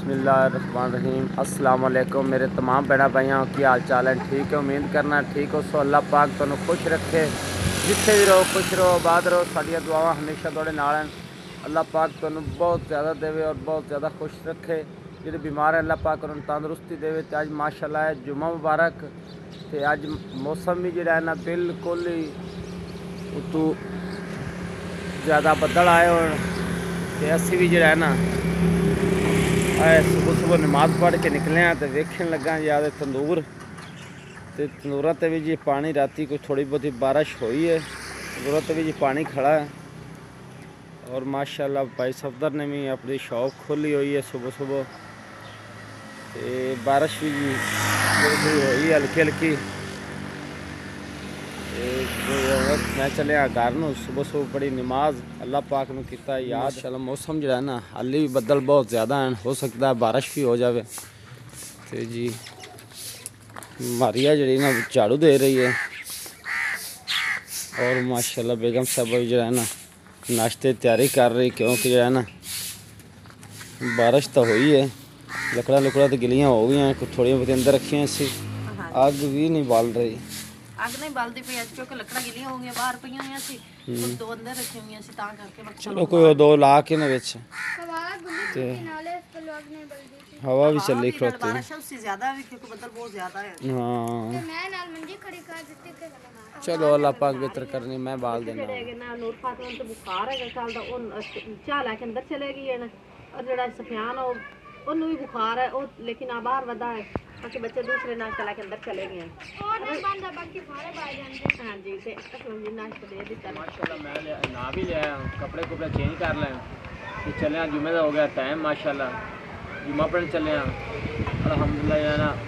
बिस्मिल्लाहिर्रहमानिर्रहीम। अस्सलाम वालेकुम मेरे तमाम बहना भाइयों की हाल चाल है। ठीक है, उम्मीद करना ठीक हो। सो अल्लाह पाक तुहानू खुश रखे, जिथे भी रहो खुश रहो, आबाद रहो। साडियां दुआवां हमेशा तुहाडे नाल हैं। अल्लाह पाक तुहानू बहुत ज़्यादा देवे और बहुत ज़्यादा खुश रखे। जिहड़े बीमार है अल्लाह पाक उन्हें तंदुरुस्ती देवे। तो अज माशाअल्लाह है जुम्मा मुबारक। तो अज मौसम भी जिहड़ा है ना बिल्कुल ही उतों ज़्यादा बदल आए और असी भी जिहड़ा है ना सुबह सुबह नमाज पढ़ के निकले हैं। तो वेखन लगा या तंदूर, तो तंदूर से भी जी पानी राती कोई थोड़ी बहुती बारिश हुई है, तंदूर से भी जी पानी खड़ा है। और माशाल्लाह भाई सफदर ने भी अपनी शॉप खोली हुई है सुबह सुबह। तो बारिश भी जी हुई है हल्की हल्की। मैं चलिया घर नूं सुबह सुबह बड़ी नमाज अल्लाह पाक नूं कीता याद। माशाअल्लाह मौसम जो है ना हाली भी बदल बहुत ज़्यादा हैं, हो सकता है बारिश भी हो जाए। तो जी मारिया जी ना झाड़ू दे रही है और माशाअल्लाह बेगम साहबा जो है ना नाश्ते तैयारी कर रही, क्योंकि जो है ना बारिश तो हुई है, लकड़ा लुकड़ा तो गिलियाँ हो गई हैं, कुछ थोड़ी बहुत अंदर रखी सी, अग भी नहीं बाल रही। अग नहीं बालदी पई क्योंकि लकड़ा गिलियां हो गई बाहर पईयां हुई सी, और दो अंदर रखी हुई सी, तां करके चलो कोई दो ला के ना विच हवा भी चली खड़ोती है। बारिश उससे ज्यादा है क्योंकि बदल बहुत ज्यादा है। हाँ चलो अल्लाह पाक बेहतर करनी, मैं बाल देना। ना नूर फातिमा तो बुखार है चलदा, ओ चाह लेके अंदर चले गई है ना, और जेड़ा सफियान है ओनू भी बुखार है, ओ लेकिन आ बाहर वदा है, बाकी बच्चे दूसरे नाश्ता लेके अंदर चले गए हैं। और नहीं बंदा बाकी सारे बाहर जांदे। हां जी, ते असलम जी नाश्ता दे दिता माशाल्लाह। मैं ना भी लिया, कपड़े कुपड़े चेंज कर लें तो चले जुम्मे का हो गया टाइम। माशाल्लाह जुम्मा पढ़ने चले अल्हम्दुलिल्लाह है ना।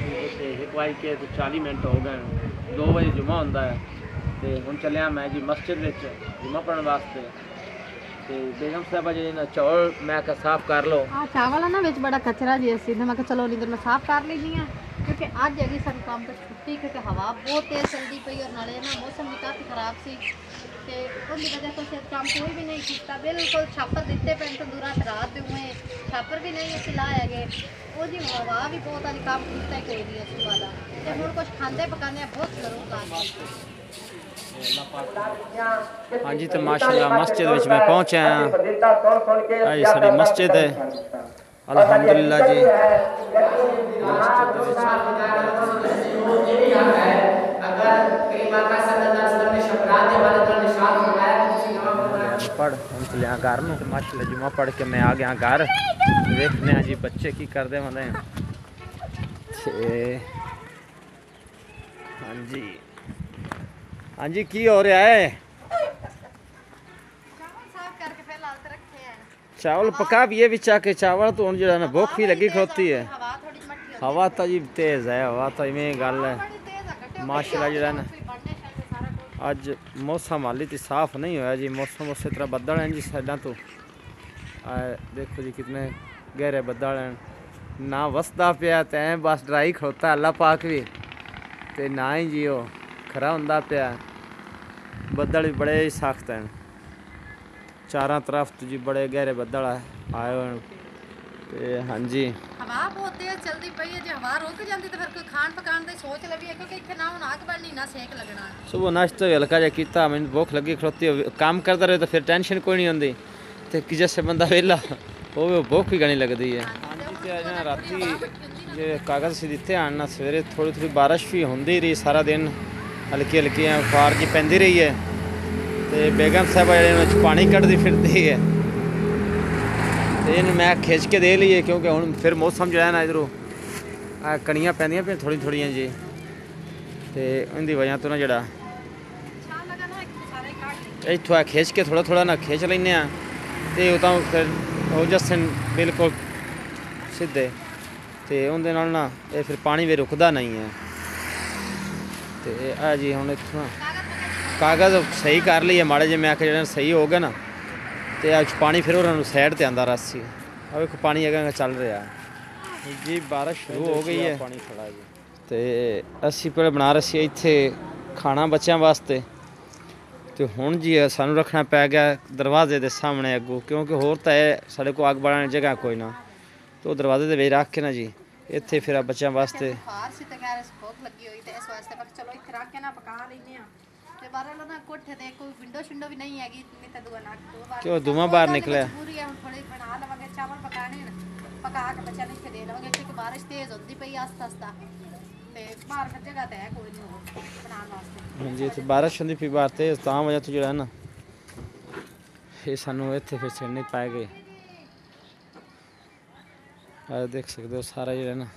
1:40 हो गए, 2 बजे जुम्मा होंदा है। तो हुण चलिया मैं जी मस्जिद में जुम्मा पढ़ने वास्ते। तो बेगम साहबा जी ने चौल मैं कहा साफ कर लो। हाँ चावल है ना विच बड़ा कचरा जी सी, मैं कहा चलो नींदर मैं साफ कर लेनी है, क्योंकि अज हैगी सन काम तो छुट्टी, क्योंकि हवा बहुत तेज चलती पई और नाले ना मौसम भी काफ़ी खराब सी, ते उसकी वजह तो शायद काम कोई भी नहीं किया। बिल्कुल छापर दिते पे तंदूरा रात दे हुए छापर भी नहीं अस लाए गए, वो जी हवा भी बहुत वाली काम किया कोई नहीं है सुबह का। तो हुण कुछ खाते पकाने बहुत जरूर लाग। हाँ जी, तो माशाल्लाह मस्जिद में मैं पहुँचा हाँ, साड़ी मस्जिद है अल्हम्दुलिल्लाह जी। पढ़ हम चलिया घर में माशाल्लाह जुम्मा पढ़ के मैं आ गया घर। देखने जी बच्चे की करते होंगे। हाँ जी हाँ जी, की हो रहा है? चावल पका भी है बिचा के चावल तो जो है ना भूख भी लगी खड़ोती है। हवा तो जी तेज़ है, हवा तो इवें गल है माशाल्लाह जो है ना। अज मौसम हाली तो साफ नहीं होया जी, मौसम उस तरह बदल हैं जी साइडा तो देखो जी कितने गहरे बदल हैं, ना वसदा पिया तो बस ड्राई खड़ोता अल्लाह पाक भी, तो ना ही जी वो खरा होंदा पिया। बदल भी बड़े ही सख्त हैं चारों तरफ तो जी, बड़े गहरे बदल आए हुए। हाँ जी हवा बहुत तेज चलती पई है, जे हवा रुक जाती तो फिर कोई खान पकान की सोच लगी है, क्योंकि इत्थे ना हुण अग बननी ना सेक लगना। सुबह नाश्ता हल्का जिहा कीता, मैनूं भुख लगी खड़ोती काम करता रहे तो फिर टेंशन कोई नहीं होंदी, तो जैसे बंदा वेला वो भुख भी घनी लगती है। राती जे कागज़ से दिते आन ना, सवेरे थोड़ी थोड़ी बारिश भी होंदी रही, सारा दिन हल्की हल्की फार जी पैंदी रही है। तो बेगम साहबा जो पानी कढ़ती फिरती है, तो इन मैं खिंच के दे लीए, क्योंकि हुण फिर मौसम जो है ना इधरों कणियां पैंदियां पे थोड़ी थोड़ियां जी, तो उनकी वजह तो ना जड़ा इतों खिंच के थोड़ा थोड़ा ना खिंच लें तो तो फिर हो जसन बिल्कुल सीधे, तो उनके नाल ना ये फिर पानी भी रुकदा नहीं है। तो आ जी हुण इत्थों कागज़ सही कर लीए माड़े जे, मैं आख जो सही हो गया ना तो अच पानी फिर उन्होंने साइड पर आंदा रस्सी, अब एक पानी अगर चल रहा जी, बारिश शुरू हो गई है। पानी खड़ा जी, तो असी पहले बना रहे इत्थे खाना बच्चों वास्ते, तो हुण जी सानू रखना पै गया दरवाजे के सामने अगों, क्योंकि होर तो साढ़े को अग बालने जगह कोई ना, तो दरवाजे ਦੇ ਵਿੱਚ ਰੱਖ ਕੇ ਨਾ ਜੀ ਇੱਥੇ ਫਿਰ ਬੱਚਿਆਂ ਵਾਸਤੇ ਬਾਹਰ ਸੀ ਤੇ ਖੈਰ ਭੁੱਖ ਲੱਗੀ ਹੋਈ ਤੇ ਇਸ ਵਾਸਤੇ ਮੈਂ ਕਿਹਾ ਚਲੋ ਇੱਥੇ ਰੱਖ ਕੇ ਨਾ ਪਕਾ ਲੈਨੇ ਆ ਤੇ ਬਾਹਰ ਨਾ ਕੋਠੇ ਤੇ ਕੋਈ ਵਿੰਡੋ ਸ਼ਿੰਡੋ ਵੀ ਨਹੀਂ ਹੈਗੀ ਨਹੀਂ ਤਾਂ ਦੁਆ ਨਾਕ ਦੋ ਬਾਰ ਕਿਉਂ ਧੂੰਆਂ ਬਾਹਰ ਨਿਕਲਿਆ ਪੂਰੀ ਹੁਣ ਥੋੜੇ ਬਣਾ ਲਵਾਂਗੇ ਚਾਵਲ ਪਕਾਣੇ ਨੇ ਪਕਾ ਕੇ ਬੱਚਿਆਂ ਨੂੰ ਇੱਥੇ ਦੇ ਲਵਾਂਗੇ ਕਿਉਂਕਿ ਬਾਰਿਸ਼ ਤੇਜ਼ ਹੁੰਦੀ ਪਈ ਆਸਤਾ ਆਸਤਾ ਤੇ ਬਾਹਰ ਫਿਰ ਜਗ੍ਹਾ ਤੇ ਹੈ ਕੋਈ ਨਹੀਂ ਹੋਰ ਬਣਾਉਣ ਵਾਸਤੇ ਹਾਂਜੀ ਇੱਥੇ ਬਾਰਿਸ਼ ਹੁੰਦੀ ਪਈ ਬਾਹਰ ਤੇ ਤਾਂ ਵਜ੍ਹਾ ਤੋਂ ਜਿਹੜਾ ਨਾ ਇਹ ਸਾਨੂੰ ਇੱਥੇ ਫਿਰ ਛੱਡਣੇ ਪੈ ਗਏ ਆ ਦੇਖ ਸਕਦੇ ਹੋ ਸਾਰਾ ਜਿਹੜਾ ਨਾ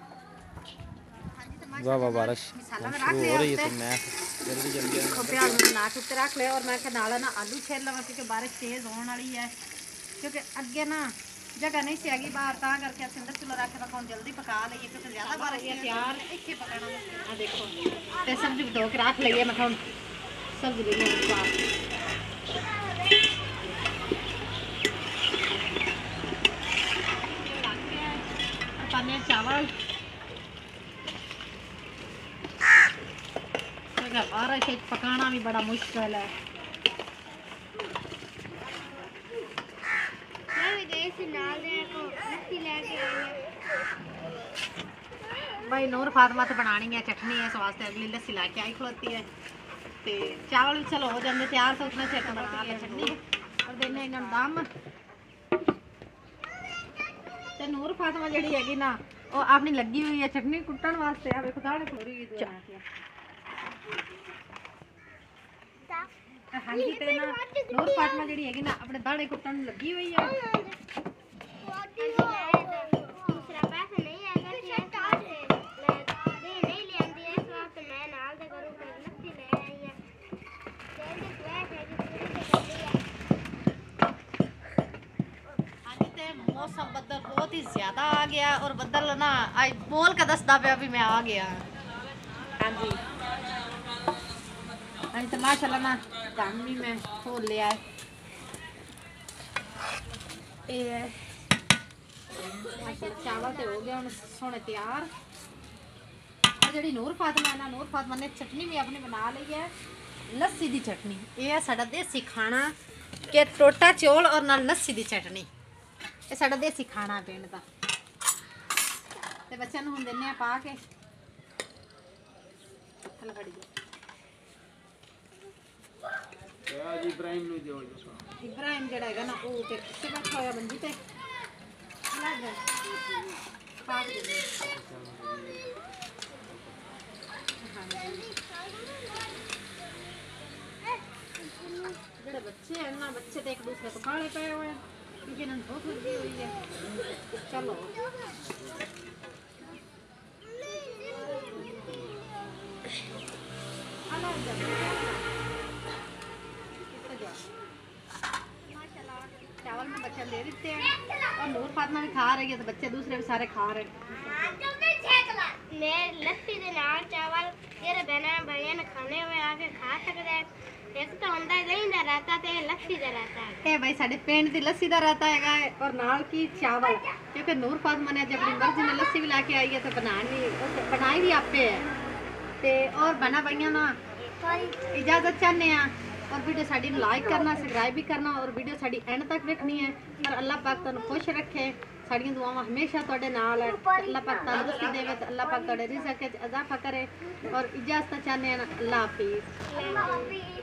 वाह वाह बारिश शुरू हो रही है तो मैं जल्दी जल्दी प्याज में बना के उत्ते रख ले और मैं नाल ना आलू छील लवां क्योंकि बारिश तेज होने वाली है क्योंकि अगे ना जगह नहीं सी हैगी बाहर ता करके अस अंदर चूल्हा रख के जल्दी पका लईए क्योंकि ज़्यादा बारिश है तैयार इत्थे पकाना आ देखो ते सब्जी धो के रख लईए मैं हुण सब्जी लेनी है पाने चावल बारिश पकाना भी बड़ा मुश्किल है भाई नूर फातिमा तो बनानी है चटनी है इस वास्ते अगली लस्सी ला के आई खलोती है ते चावल भी चलो हो जाते तैयार तो उतना चेक बना ले चटनी और देने इन्होंने दम ते नूर फातिमा जी हैगी ना वो अपनी लगी हुई है चटनी कुटन वास्ते आ देखो दाने पूरी हाँ जी ते ना नूर फातिमा जी हैगी ना अपने दाने कुटन लगी हुई है मौसम बदल बहुत ही ज्यादा आ गया और बदल ना आज बोल के दसदा पे अभी मैं आ गया हाँ जी अभी तो माशाल्लाह ना काम भी मैं खोल लिया है ये माशाल्लाह चावल तो हो गया सोने तैयार और जी नूर फातिमा है ना नूर फातिमा ने चटनी भी अपनी बना ली है लस्सी की चटनी ये है साडा देसी खाना के टोटा चौल और नाल लस्सी की चटनी ये साडा देसी खाना पिंड दा ते बच्चों नूं हुण दिन्ने आ पा के चल फड़ी जी इब्राहिम नु दियो इब्राहिम जेड़ा हैगा ना वो ते किथे बैठा होया मंजी ते लग पा के जेड़े बच्चे हैं ना बच्चे तो एक दूसरे को काले पे हुए हैं क्योंकि इन्होंने भूख लगी हुई है चलो चावल में बच्चे ले लेते हैं और नूर फातिमा भी खा रही है तो बच्चे दूसरे भी सारे खा रहे हैं मैं लस्सी दे नाल चावल तेरे बहना भाइयों ने खाने हुए आके खा सकते हैं एक तो होंदा दही दा रहता ते लस्सी दा रहता है ए भाई साडे पिंड दी लस्सी दा रहता है और नाल की चावल क्योंकि नूर फातिमा ने जब अपनी मर्जी में लस्सी भी लाके आई है तो बनाई भी आपे है ते और बना भाइयों ना इजाजत चाहने हैं और वीडियो साड़ी लाइक करना सब्सक्राइब भी करना और वीडियो साड़ी एंड तक देखनी है और अल्लाह पाक तुहानू खुश रखे साड़ियां दुआवां हमेशा तुहाडे नाल है अल्लाह पाक तंदुरुस्ती देवे ते अल्लाह पाक तुहाडे रिज़्क़ च इजाफा करे और इजाजत चाहने हैं अल्लाह हाफिज़।